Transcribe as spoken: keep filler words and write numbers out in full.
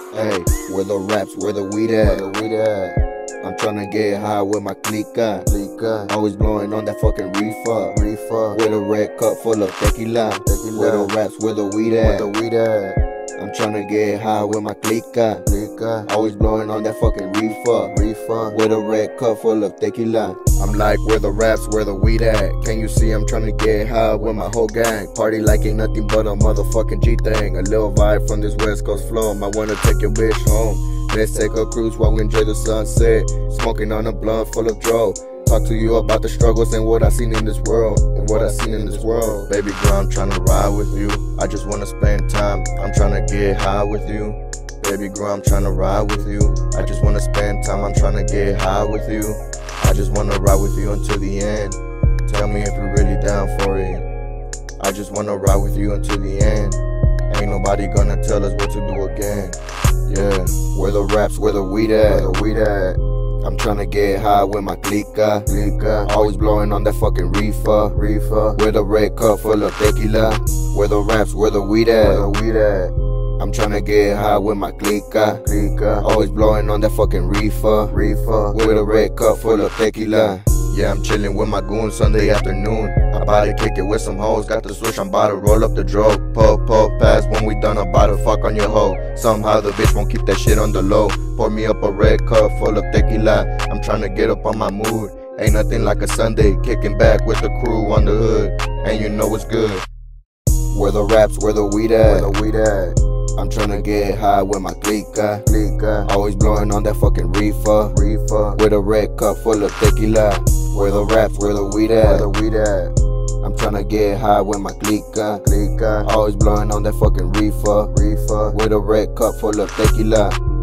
Hey, where the raps, where the weed at? Where the weed at? I'm tryna get high with my clica. clica. Always blowing on that fucking reefer. Reefer. With a red cup full of tequila. tequila. Where the raps, where the weed at? Where the weed at? I'm tryna get high with my clica. clica. Always blowing on that fucking reefer. Reefer. With a red cup full of tequila. I'm like, where the raps, where the weed at? Can you see I'm tryna get high with my whole gang? Party like ain't nothing but a motherfucking G thing. A little vibe from this West Coast flow. Might wanna take your bitch home. Let's take a cruise while we enjoy the sunset. Smoking on a blunt full of dro. Talk to you about the struggles and what I seen in this world. And what I seen in this world. Baby girl, I'm tryna ride with you. I just wanna spend time. I'm tryna get high with you. Baby girl, I'm tryna ride with you. I just wanna spend time. I'm tryna get high with you. I just wanna ride with you until the end. Tell me if you're really down for it. I just wanna ride with you until the end. Ain't nobody gonna tell us what to do again. Yeah, where the raps, where the weed at? Where the weed at? I'm tryna get high with my clica. clica. Always blowing on that fucking reefer. Reefer. With a red cup full of tequila. Where the raps, where the weed at? Where the weed at? I'm tryna get high with my clica. clica. Always blowing on that fucking reefer. Reefer. With a red cup full of tequila. Yeah, I'm chillin' with my goons Sunday afternoon. I bout to kick it with some hoes. Got the switch, I'm bout to roll up the dro. Puff, puff, pass when we done, I'm bout to fuck on your hoe. Somehow the bitch won't keep that shit on the low. Pour me up a red cup full of tequila. I'm tryna get up on my mood. Ain't nothing like a Sunday, kicking back with the crew on the hood. And you know it's good. Where the raps, where the weed at? Where the weed at? I'm tryna get high with my clica. clica. Always blowing on that fucking reefer. Reefer. With a red cup full of tequila. Where the raps, where the weed at? Where the weed at? I'm tryna get high with my clica. clica. Always blowing on that fucking reefer. Reefer. With a red cup full of tequila.